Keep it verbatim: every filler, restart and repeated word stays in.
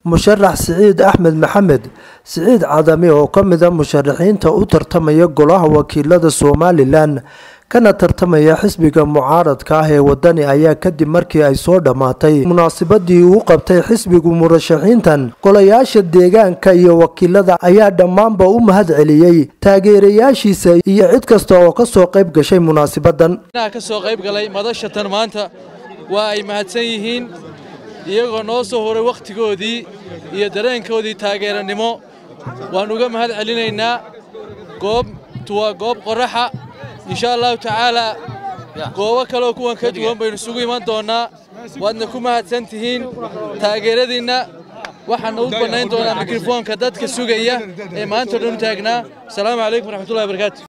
musharax Siciid Axmed Maxamed Siciid Cadami oo kamida musharaxiinta u tartamaya golaha wakiilada Somaliland kana tartamaya xisbiga mucaaradka ah ee wadani ayaa kadib markii ay soo dhamaatay munaasabadii uu qabtay xisbigu murashaxiintan golayaasha deegaanka iyo wakiilada ayaa dhamaanba u mahad celiyay taageerayaashiisa iyo cid kasta oo ka soo qayb gashay munaasabadan ka soo qayb galay madashatan maanta waa ay mahadsan yihiin iyagoo noo soo horay waqtigoodii iyo dareenkoodii taageeranimo waan uga mahad celinaynaa goob tuwa goob qoraxa insha Allah ta'ala goobo kale kuwan ka duwan baynu sugu iman doonaa waadna ku mahadsantihiin taageeradiina waxaan u banayn doonaa mikrofoonka dadka sugaya ee maanta dhan taagnaa. Assalaamu alaykum wa rahmatullahi wa barakatuh.